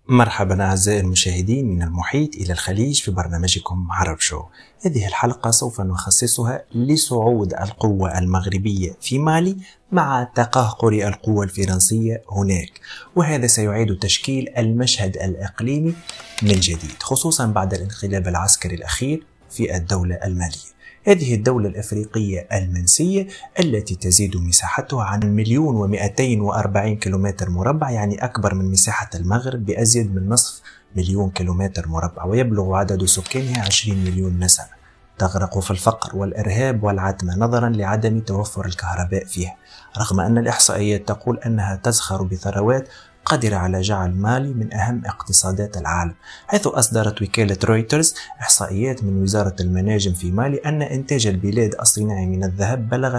مرحبا أعزائي المشاهدين من المحيط إلى الخليج في برنامجكم عرب شو. هذه الحلقة سوف نخصصها لصعود القوة المغربية في مالي مع تقهقر القوة الفرنسية هناك، وهذا سيعيد تشكيل المشهد الإقليمي من جديد، خصوصا بعد الانقلاب العسكري الأخير في الدولة المالية. هذه الدولة الأفريقية المنسية التي تزيد مساحتها عن 1,240 كيلومتر مربع، يعني أكبر من مساحة المغرب بأزيد من نصف مليون كيلومتر مربع، ويبلغ عدد سكانها 20 مليون نسمة. تغرق في الفقر والإرهاب والعتمة نظرا لعدم توفر الكهرباء فيها، رغم أن الإحصائيات تقول أنها تزخر بثروات قادرة على جعل مالي من أهم اقتصادات العالم، حيث أصدرت وكالة رويترز إحصائيات من وزارة المناجم في مالي أن إنتاج البلاد الصناعي من الذهب بلغ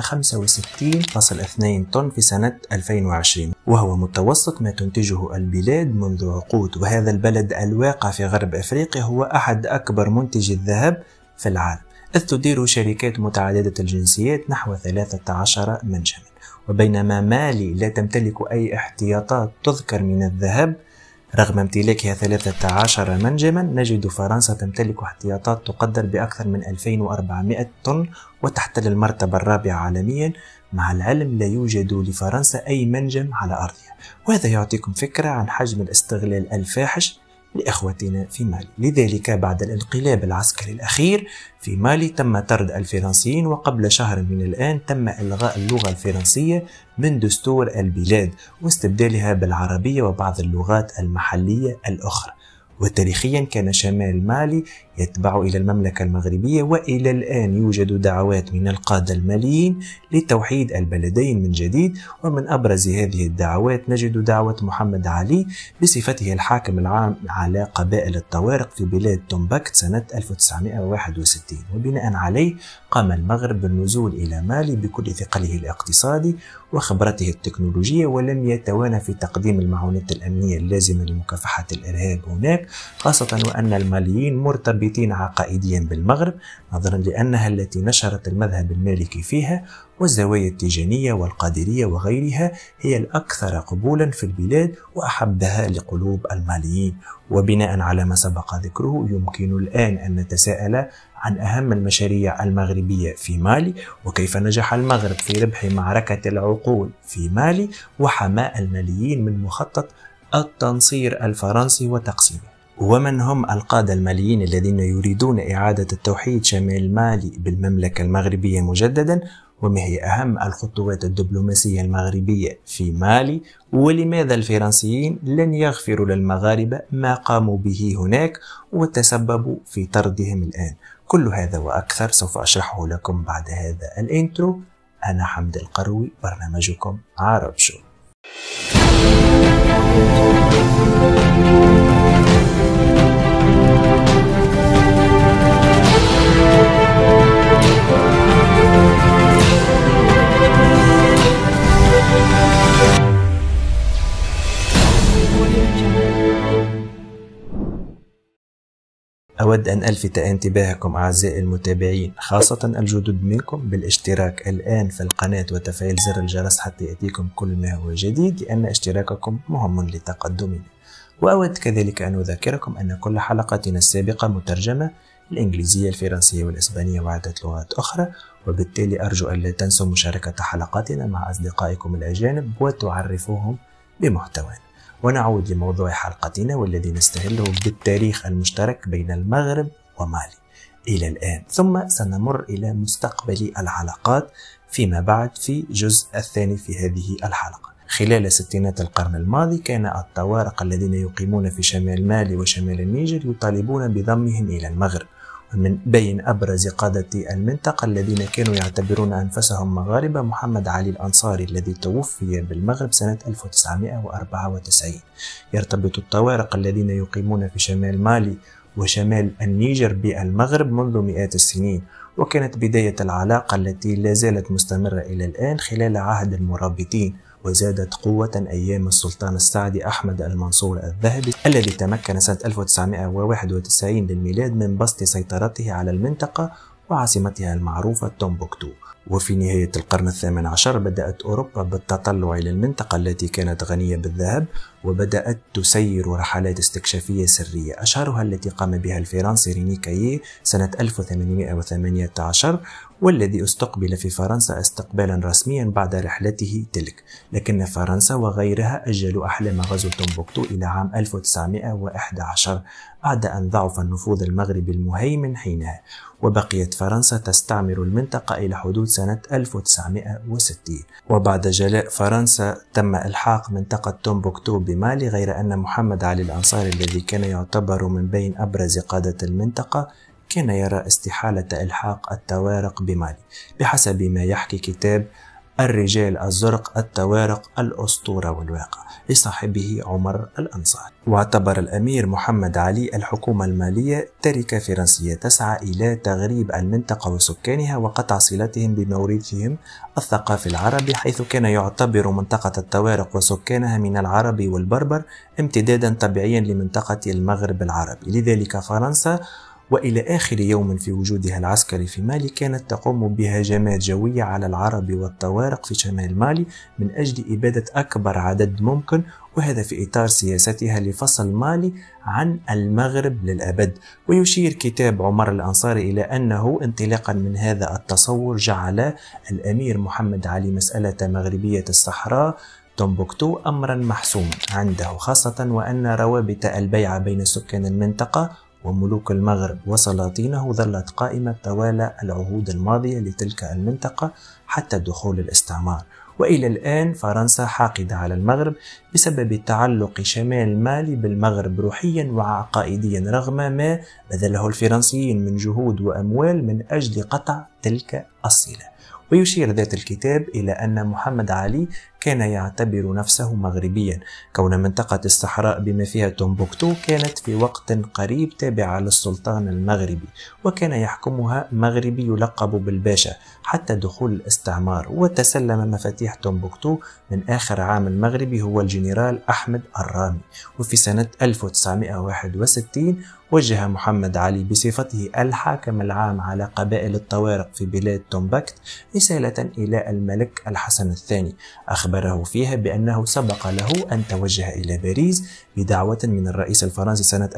65.2 طن في سنة 2020، وهو متوسط ما تنتجه البلاد منذ عقود. وهذا البلد الواقع في غرب أفريقيا هو أحد أكبر منتجي الذهب في العالم، إذ تدير شركات متعددة الجنسيات نحو 13 منجما. وبينما مالي لا تمتلك أي احتياطات تذكر من الذهب رغم امتلاكها 13 منجما، نجد فرنسا تمتلك احتياطات تقدر بأكثر من 2400 طن وتحتل المرتبة الرابعة عالميا. مع العلم لا يوجد لفرنسا أي منجم على أرضها، وهذا يعطيكم فكرة عن حجم الاستغلال الفاحش لإخوتنا في مالي. لذلك بعد الانقلاب العسكري الأخير في مالي تم طرد الفرنسيين، وقبل شهر من الآن تم إلغاء اللغة الفرنسية من دستور البلاد واستبدالها بالعربية وبعض اللغات المحلية الأخرى. وتاريخيا كان شمال مالي يتبع إلى المملكة المغربية، وإلى الآن يوجد دعوات من القادة الماليين لتوحيد البلدين من جديد. ومن أبرز هذه الدعوات نجد دعوة محمد علي بصفته الحاكم العام على قبائل الطوارق في بلاد تومبكت سنة 1961، وبناء عليه قام المغرب بالنزول إلى مالي بكل ثقله الاقتصادي وخبرته التكنولوجية، ولم يتوانى في تقديم المعونات الأمنية اللازمة لمكافحة الإرهاب هناك، خاصة وأن الماليين مرتبطين عقائديا بالمغرب نظرا لأنها التي نشرت المذهب المالكي فيها، والزوايا التيجانية والقادرية وغيرها هي الأكثر قبولا في البلاد وأحبها لقلوب الماليين. وبناء على ما سبق ذكره يمكن الآن أن نتساءل عن أهم المشاريع المغربية في مالي، وكيف نجح المغرب في ربح معركة العقول في مالي وحماء الماليين من مخطط التنصير الفرنسي وتقسيمه. ومن هم القادة الماليين الذين يريدون إعادة التوحيد شمال مالي بالمملكة المغربية مجددا، وما هي أهم الخطوات الدبلوماسية المغربية في مالي، ولماذا الفرنسيين لن يغفروا للمغاربة ما قاموا به هناك وتسببوا في طردهم الآن. كل هذا وأكثر سوف أشرحه لكم بعد هذا الانترو. أنا حمد القروي، برنامجكم عرب شو. أود أن ألفت انتباهكم أعزائي المتابعين، خاصة الجدد منكم، بالاشتراك الآن في القناة وتفعيل زر الجرس حتى يأتيكم كل ما هو جديد، لأن اشتراككم مهم لتقدمنا. وأود كذلك أن أذكركم أن كل حلقاتنا السابقة مترجمة الإنجليزية، الفرنسية والإسبانية وعدة لغات أخرى، وبالتالي أرجو أن لا تنسوا مشاركة حلقاتنا مع أصدقائكم الأجانب وتعرفوهم بمحتوانا. ونعود لموضوع حلقتنا والذي نستهله بالتاريخ المشترك بين المغرب ومالي إلى الآن، ثم سنمر إلى مستقبل العلاقات فيما بعد في الجزء الثاني في هذه الحلقة. خلال ستينات القرن الماضي كان الطوارق الذين يقيمون في شمال مالي وشمال النيجر يطالبون بضمهم إلى المغرب، ومن بين أبرز قادة المنطقة الذين كانوا يعتبرون أنفسهم مغاربة محمد علي الأنصاري الذي توفي بالمغرب سنة 1994. يرتبط الطوارق الذين يقيمون في شمال مالي وشمال النيجر بالمغرب منذ مئات السنين، وكانت بداية العلاقة التي لا زالت مستمرة إلى الآن خلال عهد المرابطين، وزادت قوة أيام السلطان السعدي أحمد المنصور الذهبي الذي تمكن سنة 1991 للميلاد من بسط سيطرته على المنطقة وعاصمتها المعروفة تومبوكتو. وفي نهاية القرن الثامن عشر بدأت أوروبا بالتطلع إلى المنطقة التي كانت غنية بالذهب، وبدأت تسير رحلات استكشافية سرية، أشهرها التي قام بها الفرنسي ريني كاييه سنة 1818، والذي استقبل في فرنسا استقبالا رسميا بعد رحلته تلك. لكن فرنسا وغيرها أجلوا أحلام غزو تومبوكتو إلى عام 1911 بعد أن ضعف النفوذ المغربي المهيمن حينها، وبقيت فرنسا تستعمر المنطقة إلى حدود سنة 1960. وبعد جلاء فرنسا تم إلحاق منطقة تومبوكتو بمالي، غير أن محمد علي الأنصاري الذي كان يعتبر من بين أبرز قادة المنطقة كان يرى استحالة إلحاق التوارق بمالي، بحسب ما يحكي كتاب الرجال الزرق التوارق الأسطورة والواقع لصاحبه عمر الأنصاري. واعتبر الأمير محمد علي الحكومة المالية تركة فرنسية تسعى إلى تغريب المنطقة وسكانها وقطع صلتهم بمورثهم الثقافي العربي، حيث كان يعتبر منطقة التوارق وسكانها من العرب والبربر امتدادا طبيعيا لمنطقة المغرب العربي. لذلك فرنسا وإلى آخر يوم في وجودها العسكري في مالي كانت تقوم بهجمات جوية على العرب والطوارق في شمال مالي من أجل إبادة أكبر عدد ممكن، وهذا في إطار سياستها لفصل مالي عن المغرب للأبد. ويشير كتاب عمر الأنصاري إلى أنه انطلاقا من هذا التصور جعل الأمير محمد علي مسألة مغربية الصحراء تومبوكتو أمرا محسوما عنده، خاصة وأن روابط البيع بين سكان المنطقة وملوك المغرب وسلاطينه ظلت قائمة طوال العهود الماضية لتلك المنطقة حتى دخول الاستعمار. وإلى الآن فرنسا حاقدة على المغرب بسبب تعلق شمال مالي بالمغرب روحيا وعقائديا، رغم ما بذله الفرنسيين من جهود وأموال من أجل قطع تلك الصلة. ويشير ذات الكتاب إلى أن محمد علي كان يعتبر نفسه مغربيا، كون منطقة الصحراء بما فيها تومبوكتو كانت في وقت قريب تابعة للسلطان المغربي، وكان يحكمها مغربي يلقب بالباشا حتى دخول الاستعمار. وتسلم مفاتيح تومبوكتو من آخر عام المغربي هو الجنرال أحمد الرامي. وفي سنة 1961 وجه محمد علي بصفته الحاكم العام على قبائل الطوارق في بلاد تومبكت رسالة إلى الملك الحسن الثاني، أخبره فيها بأنه سبق له أن توجه إلى باريس بدعوة من الرئيس الفرنسي سنة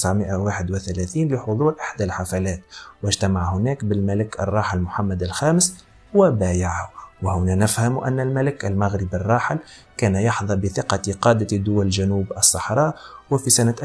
1931 لحضور إحدى الحفلات، واجتمع هناك بالملك الراحل محمد الخامس وبايعه. وهنا نفهم أن الملك المغربي الراحل كان يحظى بثقة قادة دول جنوب الصحراء. وفي سنة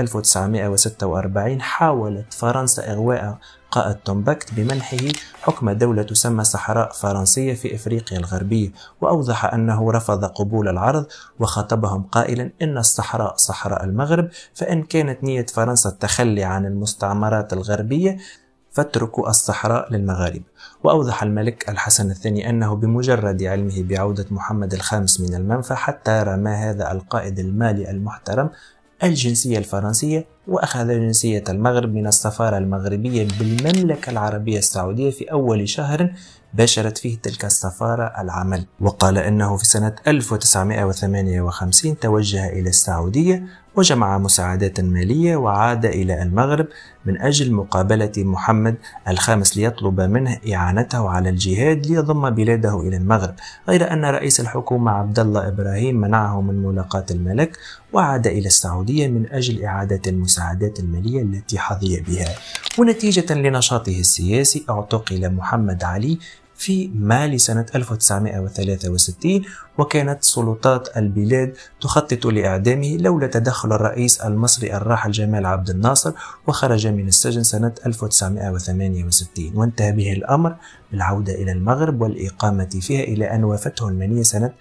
1946 حاولت فرنسا إغواء قائد تومبكت بمنحه حكم دولة تسمى صحراء فرنسية في إفريقيا الغربية، وأوضح أنه رفض قبول العرض وخاطبهم قائلا إن الصحراء صحراء المغرب، فإن كانت نية فرنسا التخلي عن المستعمرات الغربية فاتركوا الصحراء للمغاربة. وأوضح الملك الحسن الثاني أنه بمجرد علمه بعودة محمد الخامس من المنفى حتى رمى هذا القائد المالي المحترم الجنسية الفرنسية وأخذ جنسية المغرب من السفارة المغربية بالمملكة العربية السعودية في أول شهر باشرت فيه تلك السفارة العمل. وقال أنه في سنة 1958 توجه إلى السعودية وجمع مساعدات مالية وعاد إلى المغرب من أجل مقابلة محمد الخامس ليطلب منه إعانته على الجهاد ليضم بلاده إلى المغرب، غير أن رئيس الحكومة عبد الله إبراهيم منعه من ملاقاة الملك وعاد إلى السعودية من أجل إعادة المساعدات المالية التي حظي بها. ونتيجة لنشاطه السياسي اعتقل محمد علي في مالي سنة 1963، وكانت سلطات البلاد تخطط لإعدامه لولا تدخل الرئيس المصري الراحل جمال عبد الناصر، وخرج من السجن سنة 1968، وانتهى به الأمر بالعودة إلى المغرب والإقامة فيها إلى أن وافته المنية سنة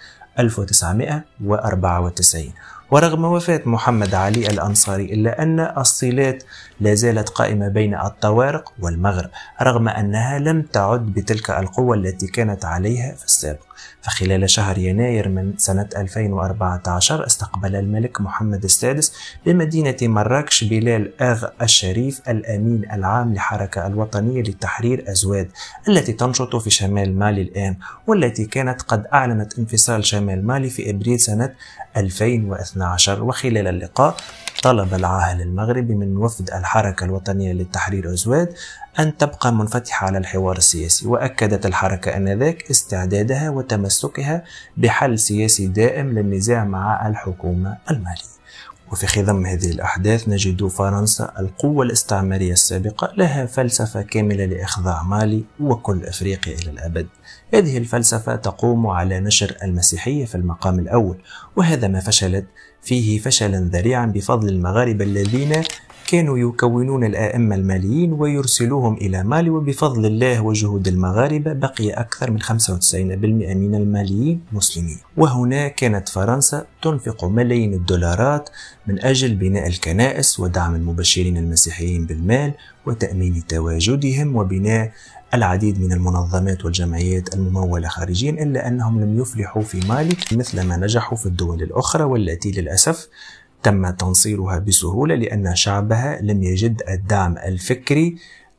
1994. ورغم وفاة محمد علي الأنصاري إلا أن الصلات لا زالت قائمة بين الطوارق والمغرب، رغم أنها لم تعد بتلك القوة التي كانت عليها في السابق. فخلال شهر يناير من سنة 2014 استقبل الملك محمد السادس بمدينة مراكش بلال آغ الشريف الأمين العام للحركة الوطنية لتحرير أزواد التي تنشط في شمال مالي الآن، والتي كانت قد أعلنت انفصال شمال مالي في إبريل سنة 2012. 12. وخلال اللقاء طلب العاهل المغربي من وفد الحركة الوطنية للتحرير أزواد أن تبقى منفتحة على الحوار السياسي، وأكدت الحركة آنذاك استعدادها وتمسكها بحل سياسي دائم للنزاع مع الحكومة المالية. وفي خضم هذه الأحداث نجد فرنسا القوة الاستعمارية السابقة لها فلسفة كاملة لإخضاع مالي وكل أفريقيا إلى الأبد. هذه الفلسفة تقوم على نشر المسيحية في المقام الأول، وهذا ما فشلت فيه فشلا ذريعا بفضل المغاربة الذين كانوا يكونون الآئمة الماليين ويرسلوهم إلى مالي، وبفضل الله وجهود المغاربة بقي أكثر من 95% من الماليين مسلمين. وهنا كانت فرنسا تنفق ملايين الدولارات من أجل بناء الكنائس ودعم المبشرين المسيحيين بالمال وتأمين تواجدهم وبناء العديد من المنظمات والجمعيات الممولة خارجيا، إلا أنهم لم يفلحوا في مالي مثل ما نجحوا في الدول الأخرى، والتي للأسف تم تنصيرها بسهولة لأن شعبها لم يجد الدعم الفكري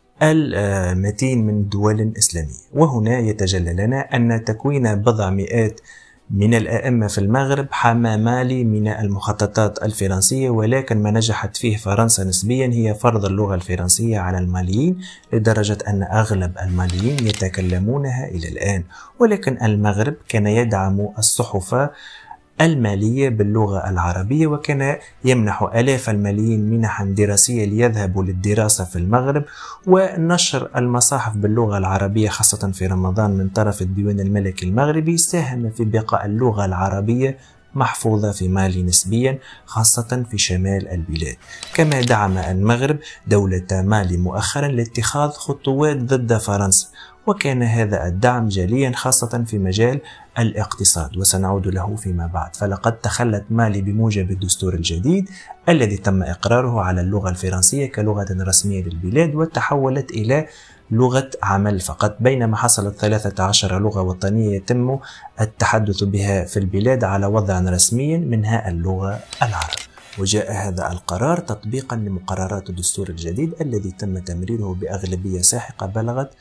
المتين من دول إسلامية. وهنا يتجلى لنا أن تكوين بضع مئات من الآئمة في المغرب حمى مالي من المخططات الفرنسية، ولكن ما نجحت فيه فرنسا نسبيا هي فرض اللغة الفرنسية على الماليين، لدرجة أن أغلب الماليين يتكلمونها إلى الآن. ولكن المغرب كان يدعم الصحف المالية باللغة العربية، وكان يمنح آلاف الماليين منحا دراسية ليذهبوا للدراسة في المغرب، ونشر المصاحف باللغة العربية خاصة في رمضان من طرف الديوان الملكي المغربي ساهم في بقاء اللغة العربية محفوظة في مالي نسبيا خاصة في شمال البلاد. كما دعم المغرب دولة مالي مؤخرا لاتخاذ خطوات ضد فرنسا، وكان هذا الدعم جليا خاصة في مجال الاقتصاد، وسنعود له فيما بعد. فلقد تخلت مالي بموجب الدستور الجديد الذي تم إقراره على اللغة الفرنسية كلغة رسمية للبلاد، وتحولت إلى لغة عمل فقط، بينما حصلت 13 لغة وطنية يتم التحدث بها في البلاد على وضع رسمي منها اللغة العربية. وجاء هذا القرار تطبيقا لمقررات الدستور الجديد الذي تم تمريره بأغلبية ساحقة بلغت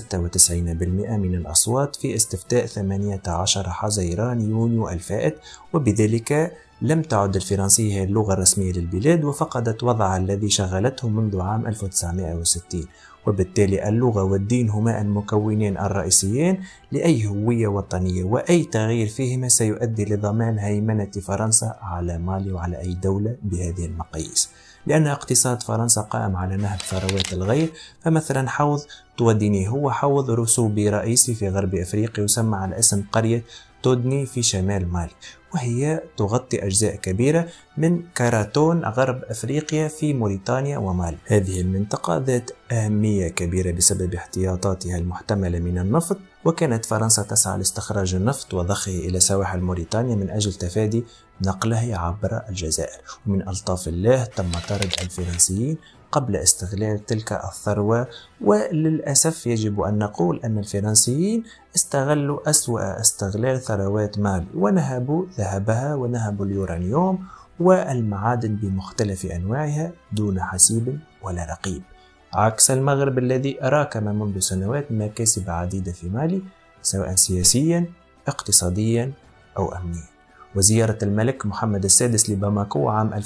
96% من الأصوات في استفتاء 18 حزيران يونيو الفائت، وبذلك لم تعد الفرنسية هي اللغة الرسمية للبلاد، وفقدت وضعها الذي شغلته منذ عام 1960. وبالتالي اللغة والدين هما المكونين الرئيسيين لأي هوية وطنية، وأي تغيير فيهما سيؤدي لضمان هيمنة فرنسا على مالي وعلى أي دولة بهذه المقاييس، لأن اقتصاد فرنسا قائم على نهب ثروات الغير. فمثلا حوض توديني هو حوض رسوبي رئيسي في غرب أفريقيا يسمى على اسم قرية تودني في شمال مالي، وهي تغطي أجزاء كبيرة من كراتون غرب أفريقيا في موريتانيا ومالي. هذه المنطقة ذات أهمية كبيرة بسبب احتياطاتها المحتملة من النفط، وكانت فرنسا تسعى لاستخراج النفط وضخه إلى سواحل موريتانيا من أجل تفادي نقله عبر الجزائر. ومن ألطاف الله تم طرد الفرنسيين قبل استغلال تلك الثروة، وللأسف يجب أن نقول أن الفرنسيين استغلوا أسوأ استغلال ثروات مالي، ونهبوا ذهبها ونهبوا اليورانيوم والمعادن بمختلف أنواعها دون حسيب ولا رقيب، عكس المغرب الذي راكم منذ سنوات مكاسب عديدة في مالي سواء سياسيا اقتصاديا أو أمنيا. وزيارة الملك محمد السادس لباماكو عام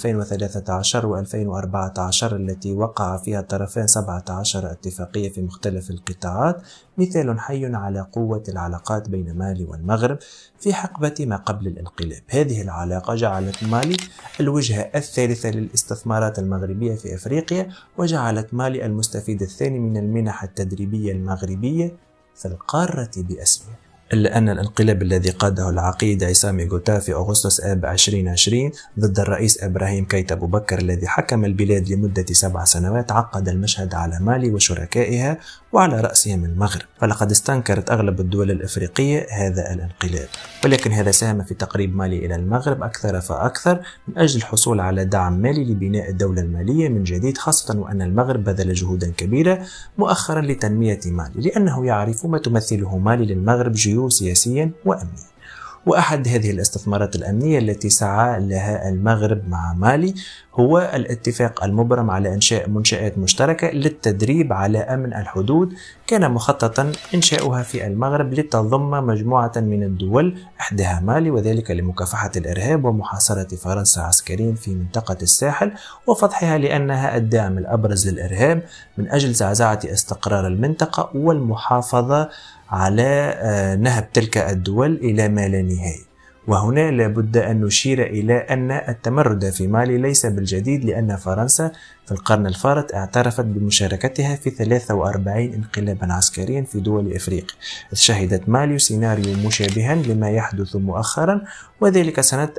2013 و2014 التي وقع فيها الطرفان 17 اتفاقية في مختلف القطاعات مثال حي على قوة العلاقات بين مالي والمغرب في حقبة ما قبل الانقلاب. هذه العلاقة جعلت مالي الوجهة الثالثة للاستثمارات المغربية في أفريقيا، وجعلت مالي المستفيد الثاني من المنح التدريبية المغربية في القارة بأسرها. إلا أن الانقلاب الذي قاده العقيد عصام غوتا في أغسطس آب 2020 ضد الرئيس إبراهيم كيتا أبو بكر الذي حكم البلاد لمدة 7 سنوات عقد المشهد على مالي وشركائها وعلى رأسهم المغرب. فلقد استنكرت أغلب الدول الأفريقية هذا الانقلاب، ولكن هذا ساهم في تقريب مالي إلى المغرب أكثر فأكثر من أجل الحصول على دعم مالي لبناء الدولة المالية من جديد، خاصة وأن المغرب بذل جهودا كبيرة مؤخرا لتنمية مالي، لأنه يعرف ما تمثله مالي للمغرب سياسيا وأمنيا. وأحد هذه الاستثمارات الأمنية التي سعى لها المغرب مع مالي هو الاتفاق المبرم على إنشاء منشآت مشتركة للتدريب على أمن الحدود. كان مخططا إنشاؤها في المغرب لتضم مجموعة من الدول إحداها مالي، وذلك لمكافحة الإرهاب ومحاصرة فرنسا عسكريا في منطقة الساحل وفضحها لأنها الداعم الأبرز للإرهاب من أجل زعزعة استقرار المنطقة والمحافظة على نهب تلك الدول إلى ما لا نهاية. وهنا لابد أن نشير إلى أن التمرد في مالي ليس بالجديد، لأن فرنسا في القرن الفارط اعترفت بمشاركتها في 43 انقلابا عسكريا في دول إفريقيا، إذ شهدت مالي سيناريو مشابها لما يحدث مؤخرا، وذلك سنة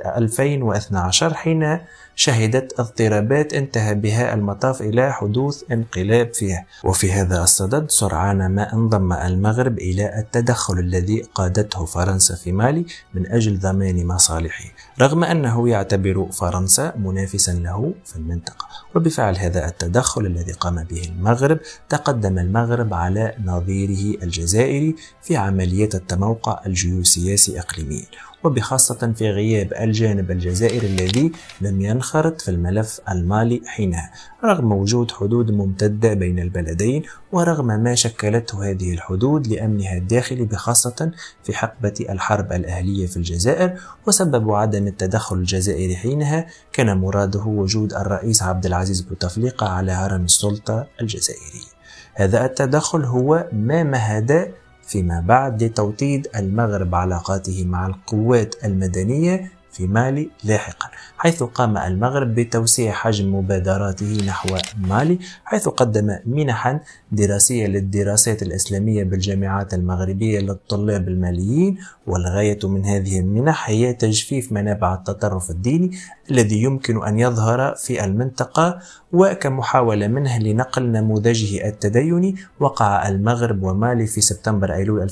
2012 حين شهدت اضطرابات انتهى بها المطاف إلى حدوث انقلاب فيها. وفي هذا الصدد سرعان ما انضم المغرب إلى التدخل الذي قادته فرنسا في مالي من أجل ضمان مصالحه، رغم أنه يعتبر فرنسا منافسا له في المنطقة. وبفعل هذا التدخل الذي قام به المغرب تقدم المغرب على نظيره الجزائري في عملية التموقع الجيوسياسي إقليميا، وبخاصة في غياب الجانب الجزائري الذي لم ينخرط في الملف المالي حينها، رغم وجود حدود ممتدة بين البلدين، ورغم ما شكلته هذه الحدود لأمنها الداخلي بخاصة في حقبة الحرب الأهلية في الجزائر. وسبب عدم التدخل الجزائري حينها كان مراده وجود الرئيس عبد العزيز بوتفليقة على هرم السلطة الجزائرية. هذا التدخل هو ما مهد فيما بعد لتوطيد المغرب علاقاته مع القوات المدنية في مالي لاحقا، حيث قام المغرب بتوسيع حجم مبادراته نحو مالي، حيث قدم منحا دراسية للدراسات الإسلامية بالجامعات المغربية للطلاب الماليين. والغاية من هذه المنح هي تجفيف منابع التطرف الديني الذي يمكن أن يظهر في المنطقة، وكمحاولة منه لنقل نموذجه التديني وقع المغرب ومالي في سبتمبر أيلول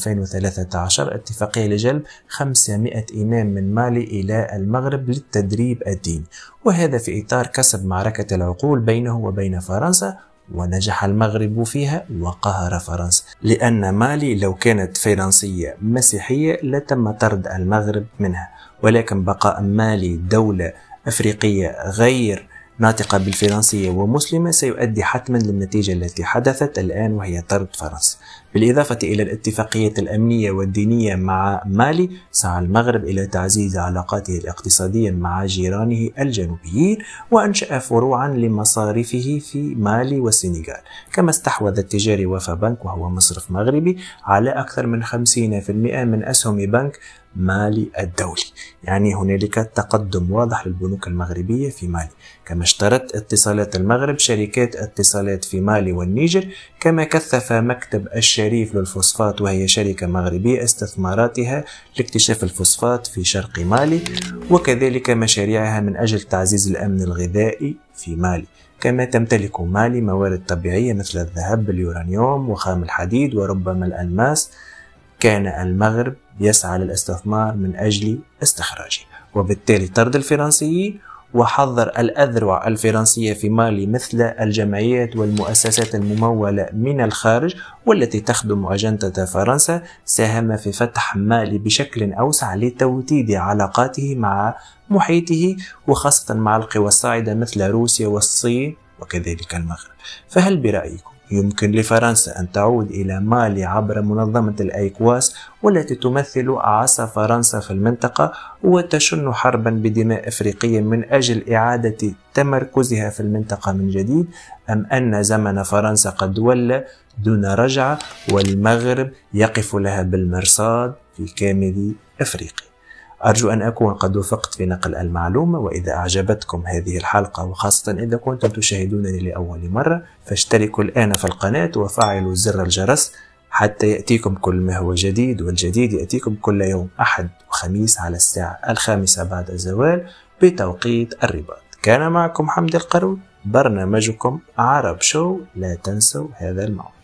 2013 اتفاقية لجلب 500 إمام من مالي إلى المغرب للتدريب الديني، وهذا في إطار كسب معركة العقول بينه وبين فرنسا. ونجح المغرب فيها وقهر فرنسا، لأن مالي لو كانت فرنسية مسيحية لتم طرد المغرب منها، ولكن بقاء مالي دولة أفريقية غير ناطقة بالفرنسية ومسلمة سيؤدي حتما للنتيجة التي حدثت الآن، وهي طرد فرنسا. بالإضافة إلى الاتفاقية الأمنية والدينية مع مالي، سعى المغرب إلى تعزيز علاقاته الاقتصادية مع جيرانه الجنوبيين، وأنشأ فروعا لمصارفه في مالي والسنغال، كما استحوذ التجاري وفا بنك وهو مصرف مغربي على أكثر من 50% من أسهم بنك مالي الدولي. يعني هنالك تقدم واضح للبنوك المغربية في مالي. كما اشترت اتصالات المغرب شركات اتصالات في مالي والنيجر، كما كثف مكتب الشريف للفوسفات وهي شركة مغربية استثماراتها لاكتشاف الفوسفات في شرق مالي، وكذلك مشاريعها من أجل تعزيز الأمن الغذائي في مالي. كما تمتلك مالي موارد طبيعية مثل الذهب، اليورانيوم، وخام الحديد، وربما الألماس. كان المغرب يسعى للاستثمار من أجل استخراجه، وبالتالي طرد الفرنسيين وحظر الأذرع الفرنسية في مالي مثل الجمعيات والمؤسسات الممولة من الخارج والتي تخدم أجندة فرنسا ساهم في فتح مالي بشكل أوسع لتوتيد علاقاته مع محيطه، وخاصة مع القوى الصاعدة مثل روسيا والصين وكذلك المغرب. فهل برأيكم يمكن لفرنسا أن تعود إلى مالي عبر منظمة الأيكواس والتي تمثل عصا فرنسا في المنطقة وتشن حربا بدماء أفريقية من أجل إعادة تمركزها في المنطقة من جديد، أم أن زمن فرنسا قد ولى دون رجعة والمغرب يقف لها بالمرصاد في كامل أفريقيا؟ أرجو أن أكون قد وفقت في نقل المعلومة، وإذا أعجبتكم هذه الحلقة وخاصة إذا كنتم تشاهدونني لأول مرة فاشتركوا الآن في القناة وفعلوا زر الجرس حتى يأتيكم كل ما هو جديد، والجديد يأتيكم كل يوم أحد وخميس على الساعة 5 بعد الزوال بتوقيت الرباط. كان معكم حمد القروي، برنامجكم عرب شو. لا تنسوا هذا الموضوع.